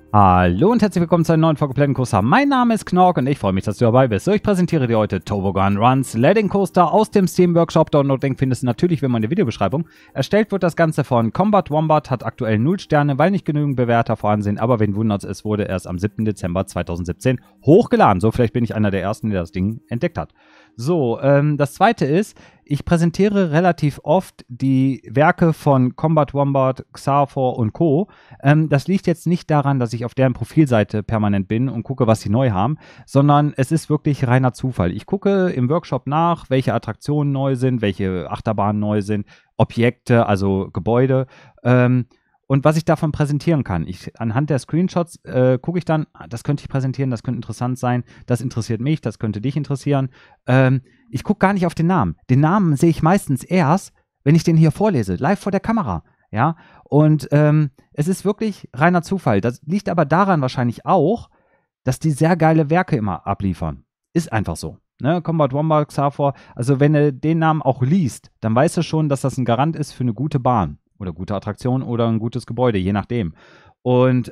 Hallo und herzlich willkommen zu einer neuen Folge Planet Coaster. Mein Name ist Knork und ich freue mich, dass du dabei bist. So, ich präsentiere dir heute Toboggan Runs Sledding Coaster aus dem Steam Workshop. Download-Link findest du natürlich wie immer in der Videobeschreibung. Erstellt wird das Ganze von Combat Wombat, hat aktuell 0 Sterne, weil nicht genügend Bewerter vorhanden sind. Aber wen wundert es, wurde erst am 7. Dezember 2017 hochgeladen. So, vielleicht bin ich einer der Ersten, der das Ding entdeckt hat. So, das zweite ist, ich präsentiere relativ oft die Werke von Combat Wombat, Xarfor und Co. Das liegt jetzt nicht daran, dass ich auf deren Profilseite permanent bin und gucke, was sie neu haben, sondern es ist wirklich reiner Zufall. Ich gucke im Workshop nach, welche Attraktionen neu sind, welche Achterbahnen neu sind, Objekte, also Gebäude, und was ich davon präsentieren kann. Anhand der Screenshots gucke ich dann, das könnte ich präsentieren, das könnte interessant sein, das interessiert mich, das könnte dich interessieren. Ich gucke gar nicht auf den Namen. Den Namen sehe ich meistens erst, wenn ich den hier vorlese, live vor der Kamera. Ja, und es ist wirklich reiner Zufall. Das liegt aber daran wahrscheinlich auch, dass die sehr geile Werke immer abliefern. Ist einfach so. Ne? Combat Wombat, Xarfor, also wenn du den Namen auch liest, dann weißt du schon, dass das ein Garant ist für eine gute Bahn oder gute Attraktion oder ein gutes Gebäude, je nachdem. Und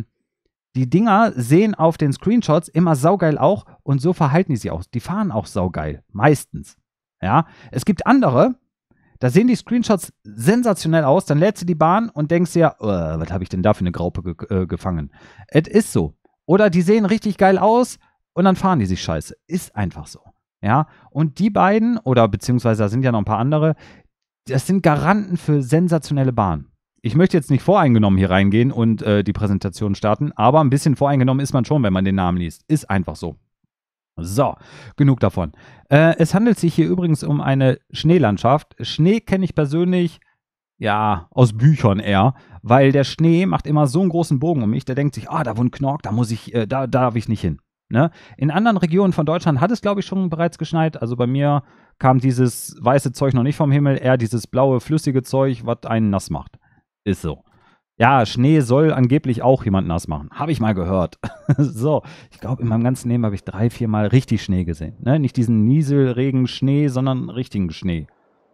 die Dinger sehen auf den Screenshots immer saugeil auch und so verhalten die sich auch. Die fahren auch saugeil, meistens. Ja, es gibt andere, da sehen die Screenshots sensationell aus, dann lädst du die Bahn und denkst dir, was habe ich denn da für eine Graupe gefangen? Es ist so. Oder die sehen richtig geil aus und dann fahren die sich scheiße. Ist einfach so. Ja, und die beiden, oder beziehungsweise da sind ja noch ein paar andere, das sind Garanten für sensationelle Bahnen. Ich möchte jetzt nicht voreingenommen hier reingehen und die Präsentation starten, aber ein bisschen voreingenommen ist man schon, wenn man den Namen liest. Ist einfach so. So, genug davon. Es handelt sich hier übrigens um eine Schneelandschaft. Schnee kenne ich persönlich, ja, aus Büchern eher, weil der Schnee macht immer so einen großen Bogen um mich, der denkt sich, da wohnt Knork, da darf ich nicht hin. Ne? In anderen Regionen von Deutschland hat es, glaube ich, schon bereits geschneit. Also bei mir kam dieses weiße Zeug noch nicht vom Himmel, eher dieses blaue, flüssige Zeug, was einen nass macht. Ist so. Ja, Schnee soll angeblich auch jemand nass machen. Habe ich mal gehört. So, ich glaube, in meinem ganzen Leben habe ich 3, 4 Mal richtig Schnee gesehen. Ne? Nicht diesen Nieselregen-Schnee, sondern richtigen Schnee.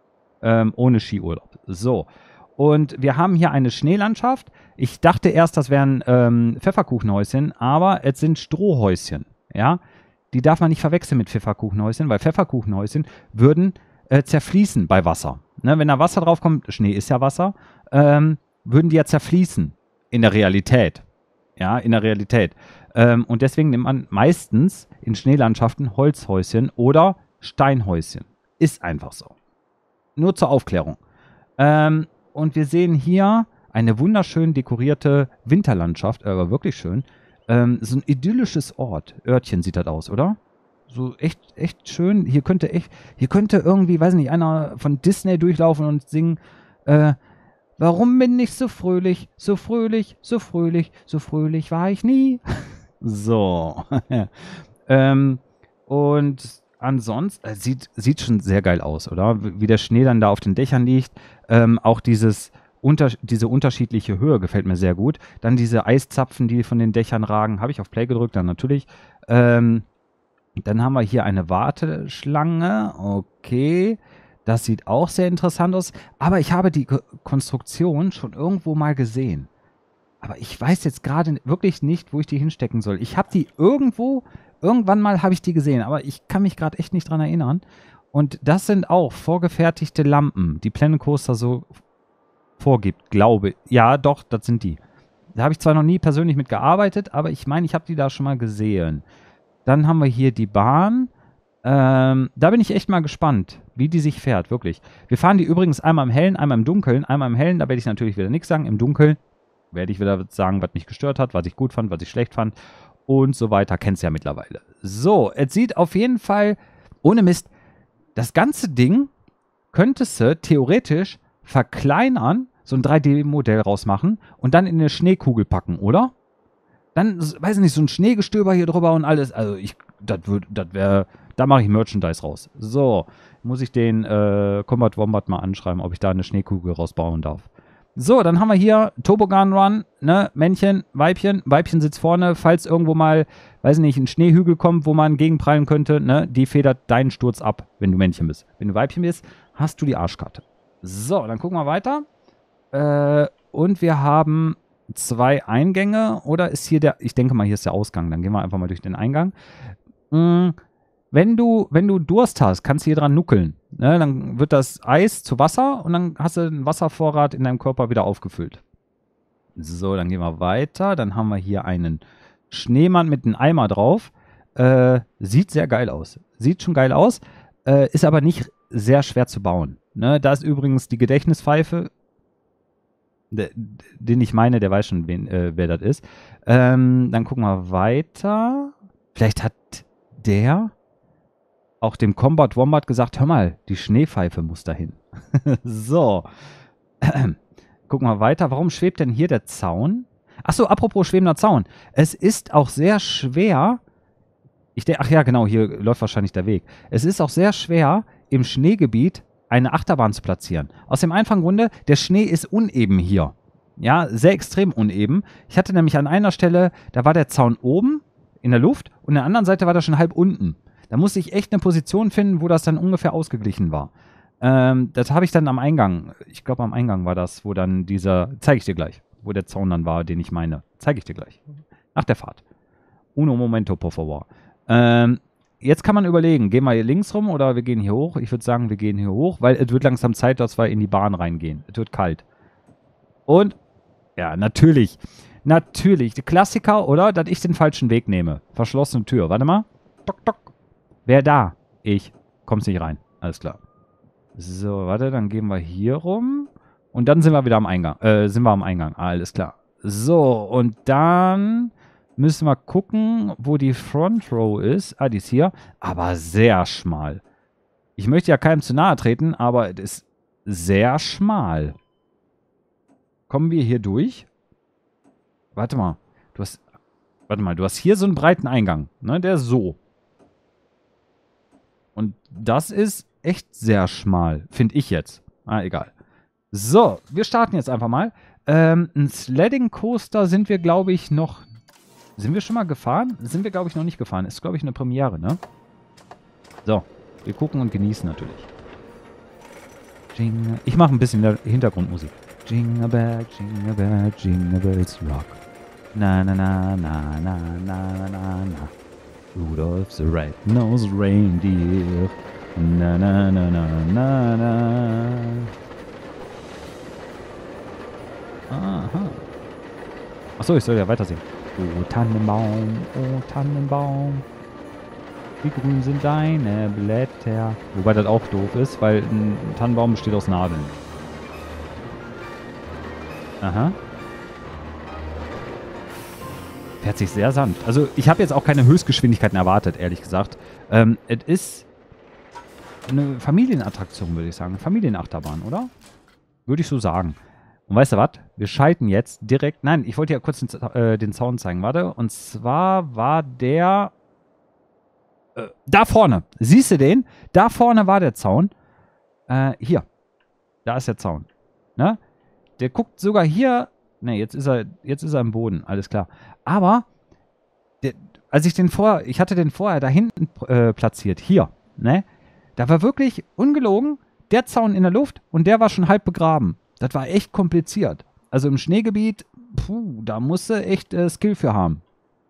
Ohne Skiurlaub. So. Und wir haben hier eine Schneelandschaft. Ich dachte erst, das wären Pfefferkuchenhäuschen, aber es sind Strohhäuschen. Ja, die darf man nicht verwechseln mit Pfefferkuchenhäuschen, weil Pfefferkuchenhäuschen würden zerfließen bei Wasser. Ne? Wenn da Wasser drauf kommt, Schnee ist ja Wasser, würden die ja zerfließen in der Realität. Ja, in der Realität. Und deswegen nimmt man meistens in Schneelandschaften Holzhäuschen oder Steinhäuschen. Ist einfach so. Nur zur Aufklärung. Und wir sehen hier eine wunderschön dekorierte Winterlandschaft, aber wirklich schön. So ein idyllisches Örtchen sieht das aus, oder? So echt schön. Hier könnte irgendwie, weiß nicht, einer von Disney durchlaufen und singen, warum bin ich so fröhlich, so fröhlich, so fröhlich, so fröhlich war ich nie. So. Und ansonsten, sieht schon sehr geil aus, oder? Wie der Schnee dann da auf den Dächern liegt. Auch diese unterschiedliche Höhe gefällt mir sehr gut. Dann diese Eiszapfen, die von den Dächern ragen. Habe ich auf Play gedrückt, dann natürlich. Dann haben wir hier eine Warteschlange. Okay. Das sieht auch sehr interessant aus. Aber ich habe die Konstruktion schon irgendwo mal gesehen. Aber ich weiß jetzt gerade wirklich nicht, wo ich die hinstecken soll. Ich habe die irgendwann mal habe ich die gesehen. Aber ich kann mich gerade echt nicht dran erinnern. Und das sind auch vorgefertigte Lampen, die Planet Coaster so vorgibt, glaube ich. Ja, doch, das sind die. Da habe ich zwar noch nie persönlich mitgearbeitet, aber ich meine, ich habe die da schon mal gesehen. Dann haben wir hier die Bahn. Da bin ich echt mal gespannt, wie die sich fährt, wirklich. Wir fahren die übrigens einmal im Hellen, einmal im Dunkeln. Einmal im Hellen, da werde ich natürlich wieder nichts sagen. Im Dunkeln werde ich wieder sagen, was mich gestört hat, was ich gut fand, was ich schlecht fand und so weiter. Kennst du ja mittlerweile. So, es sieht auf jeden Fall, ohne Mist, das ganze Ding könntest du theoretisch verkleinern, so ein 3D-Modell rausmachen und dann in eine Schneekugel packen, oder? Dann, weiß ich nicht, so ein Schneegestöber hier drüber und alles. Also, da mache ich Merchandise raus. So, muss ich den Combat Wombat mal anschreiben, ob ich da eine Schneekugel rausbauen darf. So, dann haben wir hier Toboggan Run, ne, Männchen, Weibchen. Weibchen sitzt vorne, falls irgendwo mal, weiß ich nicht, ein Schneehügel kommt, wo man gegenprallen könnte, ne, die federt deinen Sturz ab, wenn du Männchen bist. Wenn du Weibchen bist, hast du die Arschkarte. So, dann gucken wir weiter. Und wir haben 2 Eingänge oder ist hier der, ich denke mal, hier ist der Ausgang. Dann gehen wir einfach mal durch den Eingang. Wenn du Durst hast, kannst du hier dran nuckeln. Ne? Dann wird das Eis zu Wasser und dann hast du einen Wasservorrat in deinem Körper wieder aufgefüllt. So, dann gehen wir weiter. Dann haben wir hier einen Schneemann mit einem Eimer drauf. Sieht sehr geil aus. Sieht schon geil aus. Ist aber nicht sehr schwer zu bauen. Ne? Da ist übrigens die Gedächtnispfeife. Den ich meine, der weiß schon, wer das ist. Dann gucken wir weiter. Vielleicht hat der auch dem Combat Wombat gesagt, hör mal, die Schneepfeife muss dahin. So. Gucken wir weiter. Warum schwebt denn hier der Zaun? Achso, apropos schwebender Zaun. Es ist auch sehr schwer. Ach ja, genau, hier läuft wahrscheinlich der Weg. Es ist auch sehr schwer, im Schneegebiet eine Achterbahn zu platzieren. Aus dem einfachen Grunde, der Schnee ist uneben hier. Ja, sehr extrem uneben. Ich hatte nämlich an einer Stelle, da war der Zaun oben in der Luft und an der anderen Seite war der schon halb unten. Da musste ich echt eine Position finden, wo das dann ungefähr ausgeglichen war. Das habe ich dann am Eingang, ich glaube am Eingang war das, wo dann zeige ich dir gleich, wo der Zaun dann war, den ich meine. Zeige ich dir gleich. Nach der Fahrt. Uno momento, por favor. Jetzt kann man überlegen, gehen wir hier links rum oder wir gehen hier hoch? Ich würde sagen, wir gehen hier hoch, weil es wird langsam Zeit, dass wir in die Bahn reingehen. Es wird kalt. Und, ja, natürlich. Natürlich. Die Klassiker, oder? Dass ich den falschen Weg nehme. Verschlossene Tür. Warte mal. Tok, tok. Wer da? Ich. Kommst nicht rein. Alles klar. So, warte, dann gehen wir hier rum. Und dann sind wir wieder am Eingang. Alles klar. So, und dann müssen wir gucken, wo die Front Row ist. Ah, die ist hier. Aber sehr schmal. Ich möchte ja keinem zu nahe treten, aber es ist sehr schmal. Kommen wir hier durch? Warte mal. Du hast hier so einen breiten Eingang. Ne, der ist so. Und das ist echt sehr schmal. Finde ich jetzt. Ah, egal. So, wir starten jetzt einfach mal. Ein Sledding Coaster sind wir, glaube ich, noch... Sind wir schon mal gefahren? Sind wir, glaube ich, noch nicht gefahren. Ist, glaube ich, eine Premiere, ne? So, wir gucken und genießen natürlich. Ich mache ein bisschen Hintergrundmusik. Jingle bell, jingle bells rock. Na na na na na na na na. Rudolph the Red-Nosed Reindeer. Na na na na na na. Aha. Achso, ich soll ja weitersehen. Oh Tannenbaum, wie grün sind deine Blätter. Wobei das auch doof ist, weil ein Tannenbaum besteht aus Nadeln. Aha. Fährt sich sehr sanft. Also ich habe jetzt auch keine Höchstgeschwindigkeiten erwartet, ehrlich gesagt. Es ist eine Familienattraktion, würde ich sagen. Eine Familienachterbahn, oder? Würde ich so sagen. Und weißt du was? Wir schalten jetzt direkt... Nein, ich wollte ja kurz den Zaun zeigen. Warte. Und zwar war der... da vorne. Siehst du den? Da vorne war der Zaun. Hier. Da ist der Zaun. Ne? Der guckt sogar hier... Ne, jetzt ist er im Boden. Alles klar. Aber... ich hatte den vorher da hinten platziert. Hier. Ne? Da war wirklich ungelogen der Zaun in der Luft und der war schon halb begraben. Das war echt kompliziert. Also im Schneegebiet, da musst du echt Skill für haben.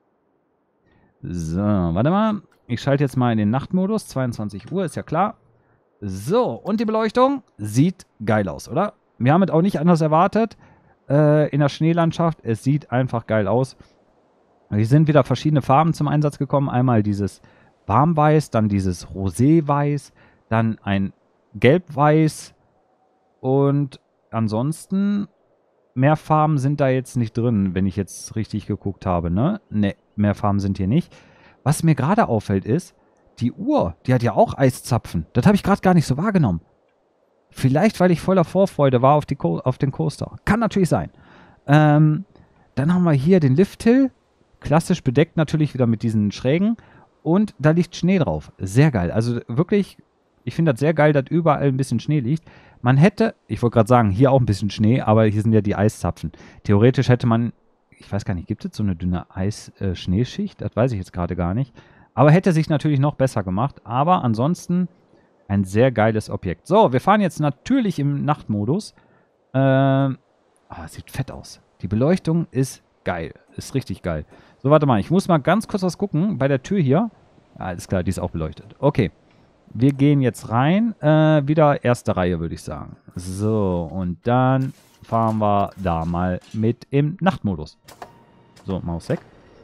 So, warte mal. Ich schalte jetzt mal in den Nachtmodus. 22 Uhr, ist ja klar. So, und die Beleuchtung sieht geil aus, oder? Wir haben es auch nicht anders erwartet in der Schneelandschaft. Es sieht einfach geil aus. Hier sind wieder verschiedene Farben zum Einsatz gekommen. Einmal dieses Warmweiß, dann dieses Roséweiß, dann ein Gelbweiß und ansonsten mehr Farben sind da jetzt nicht drin, wenn ich jetzt richtig geguckt habe, ne? Ne, mehr Farben sind hier nicht. Was mir gerade auffällt ist, die Uhr, die hat ja auch Eiszapfen. Das habe ich gerade gar nicht so wahrgenommen. Vielleicht, weil ich voller Vorfreude war auf den Coaster. Kann natürlich sein. Dann haben wir hier den Lifthill. Klassisch bedeckt natürlich wieder mit diesen Schrägen. Und da liegt Schnee drauf. Sehr geil. Also wirklich, ich finde das sehr geil, dass überall ein bisschen Schnee liegt. Man hätte, ich wollte gerade sagen, hier auch ein bisschen Schnee, aber hier sind ja die Eiszapfen. Theoretisch hätte man, ich weiß gar nicht, gibt es so eine dünne Eis-Schneeschicht? Das weiß ich jetzt gerade gar nicht. Aber hätte sich natürlich noch besser gemacht. Aber ansonsten ein sehr geiles Objekt. So, wir fahren jetzt natürlich im Nachtmodus. Sieht fett aus. Die Beleuchtung ist geil. Ist richtig geil. So, warte mal. Ich muss mal ganz kurz was gucken. Bei der Tür hier. Alles klar, die ist auch beleuchtet. Okay. Wir gehen jetzt rein. Wieder erste Reihe, würde ich sagen. So, und dann fahren wir da mal mit im Nachtmodus. So, Maus weg.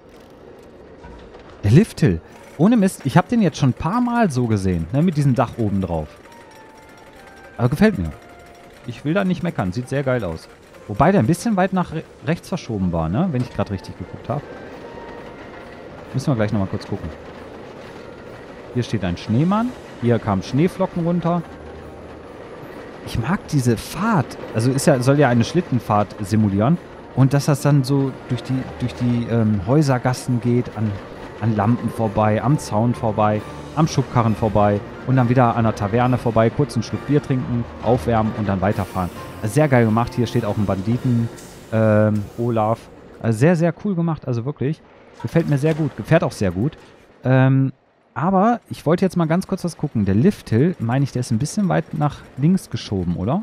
Der Lifthill. Ohne Mist, ich habe den jetzt schon ein paar Mal so gesehen. Ne, mit diesem Dach oben drauf. Aber gefällt mir. Ich will da nicht meckern. Sieht sehr geil aus. Wobei der ein bisschen weit nach rechts verschoben war, ne? Wenn ich gerade richtig geguckt habe. Müssen wir gleich nochmal kurz gucken. Hier steht ein Schneemann. Hier kamen Schneeflocken runter. Ich mag diese Fahrt. Also soll ja eine Schlittenfahrt simulieren. Und dass das dann so durch die Häusergassen geht, an Lampen vorbei, am Zaun vorbei, am Schubkarren vorbei und dann wieder an der Taverne vorbei, kurz einen Schluck Bier trinken, aufwärmen und dann weiterfahren. Sehr geil gemacht. Hier steht auch ein Banditen, Olaf. Also sehr, sehr cool gemacht. Also wirklich. Gefällt mir sehr gut. Gefährt auch sehr gut. Aber ich wollte jetzt mal ganz kurz was gucken. Der Lifthill, meine ich, der ist ein bisschen weit nach links geschoben, oder?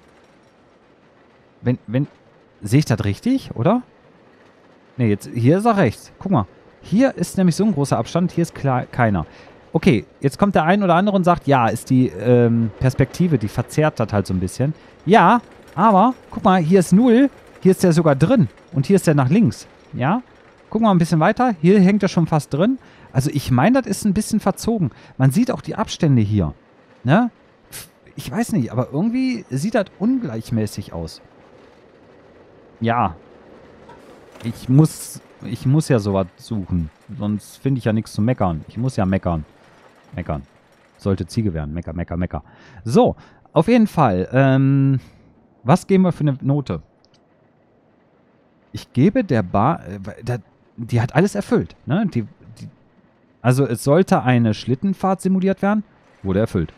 Sehe ich das richtig, oder? Ne, jetzt, hier ist er rechts. Guck mal. Hier ist nämlich so ein großer Abstand, hier ist klar keiner. Okay, jetzt kommt der ein oder andere und sagt, ja, ist die Perspektive, die verzerrt das halt so ein bisschen. Ja, aber, guck mal, hier ist 0, hier ist der sogar drin und hier ist der nach links. Ja, gucken wir mal ein bisschen weiter, hier hängt er schon fast drin. Also ich meine, das ist ein bisschen verzogen. Man sieht auch die Abstände hier. Ne? Ich weiß nicht, aber irgendwie sieht das ungleichmäßig aus. Ja. Ich muss ja sowas suchen. Sonst finde ich ja nichts zu meckern. Ich muss ja meckern. Meckern. Sollte Ziege werden. Mecker, mecker, mecker. So, auf jeden Fall. Was geben wir für eine Note? Ich gebe der Bar... die hat alles erfüllt. Ne? Also es sollte eine Schlittenfahrt simuliert werden. Wurde erfüllt.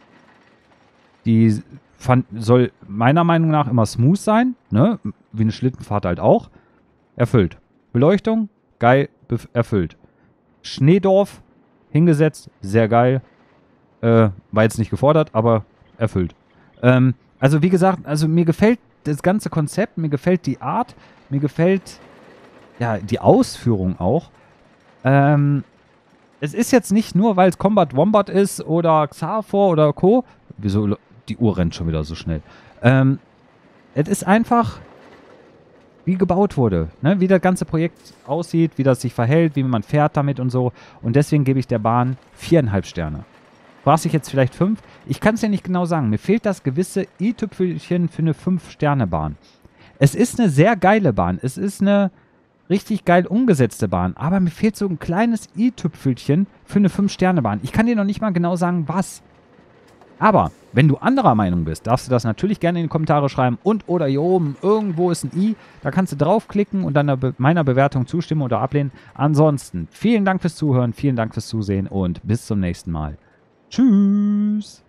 Die soll meiner Meinung nach immer smooth sein. Ne? Wie eine Schlittenfahrt halt auch. Erfüllt. Beleuchtung, geil, erfüllt. Schneedorf, hingesetzt, sehr geil. War jetzt nicht gefordert, aber erfüllt. Also wie gesagt, also mir gefällt das ganze Konzept, mir gefällt die Art, mir gefällt ja die Ausführung auch. Es ist jetzt nicht nur, weil es Combat Wombat ist oder Xarfor oder Co. Wieso, die Uhr rennt schon wieder so schnell. Es ist einfach... wie gebaut wurde, ne? Wie das ganze Projekt aussieht, wie das sich verhält, wie man fährt damit und so. Und deswegen gebe ich der Bahn 4,5 Sterne. War ich jetzt vielleicht 5? Ich kann es ja nicht genau sagen. Mir fehlt das gewisse i-Tüpfelchen für eine 5-Sterne-Bahn. Es ist eine sehr geile Bahn. Es ist eine richtig geil umgesetzte Bahn. Aber mir fehlt so ein kleines i-Tüpfelchen für eine 5-Sterne-Bahn. Ich kann dir noch nicht mal genau sagen, was. Aber, wenn du anderer Meinung bist, darfst du das natürlich gerne in die Kommentare schreiben. Und oder hier oben, irgendwo ist ein i. Da kannst du draufklicken und dann meiner Bewertung zustimmen oder ablehnen. Ansonsten, vielen Dank fürs Zuhören, vielen Dank fürs Zusehen und bis zum nächsten Mal. Tschüss!